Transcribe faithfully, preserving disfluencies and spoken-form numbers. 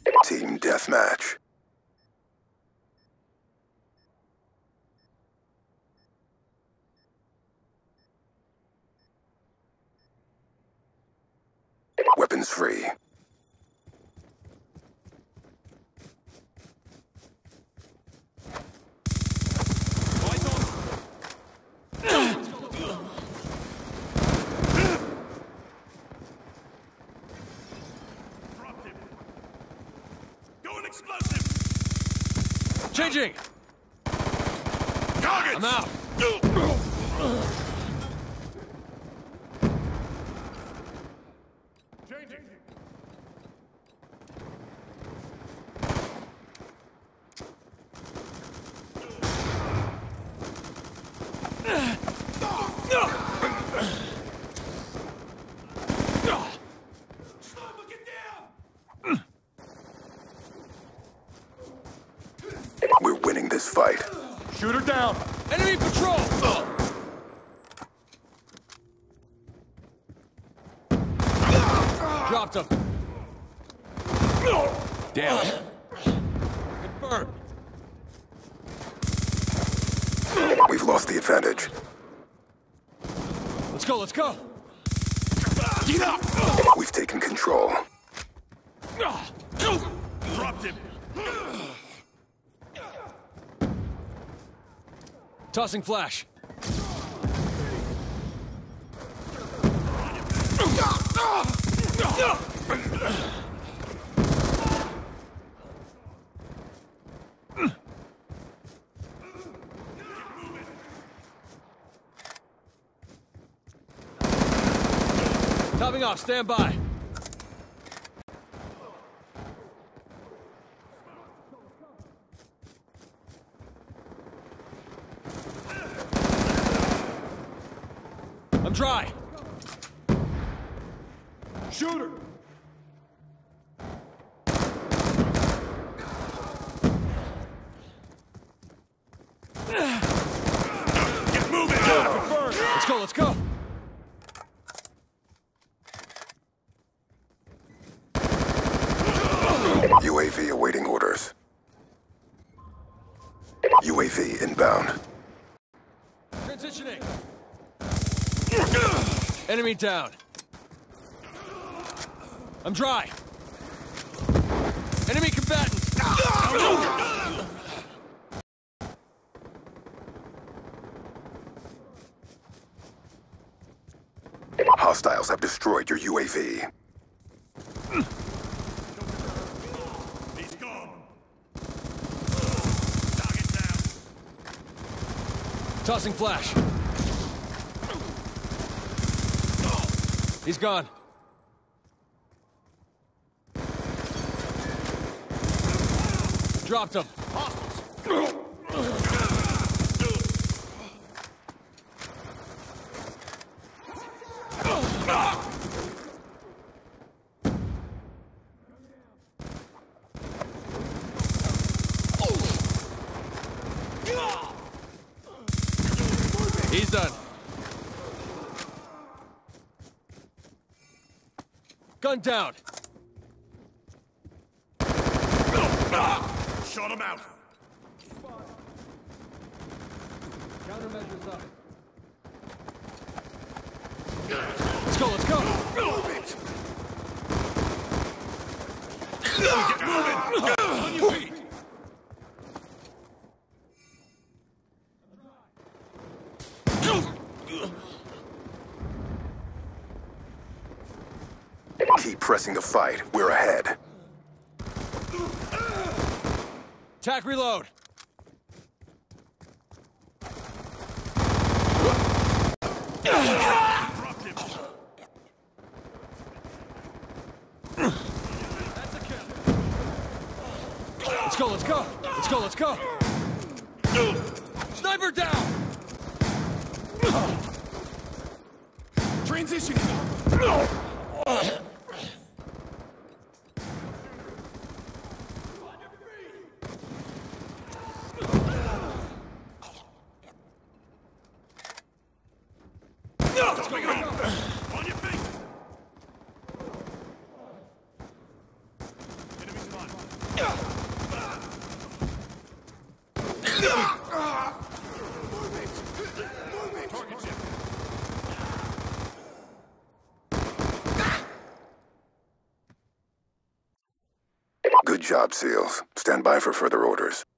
Team deathmatch. Weapons free. Changing! Targets! I'm out! Changing! Sniper, get down! We're winning this fight. Shoot her down! Enemy patrol! Dropped him. Down. Confirmed. We've lost the advantage. Let's go, let's go! Get up! We've taken control. Dropped him! Tossing flash. Topping off, stand by. I'm dry. Shooter! Get moving! Let's go, let's go. U A V awaiting orders. U A V inbound. Transitioning. Enemy down. I'm dry. Enemy combatant. Hostiles have destroyed your U A V. He's gone! Target down! Tossing flash. He's gone. Dropped him. He's done. Gun down. Shot him out! Countermeasures up. Let's go, let's go. Move it! Get moving! On your feet! Keep pressing the fight. We're ahead. Tac reload. Dropped him! That's a kill. Let's go, let's go. Let's go, let's go. Sniper down. Transition! On your feet! Enemies alive. job, SEALs. Stand by for further orders.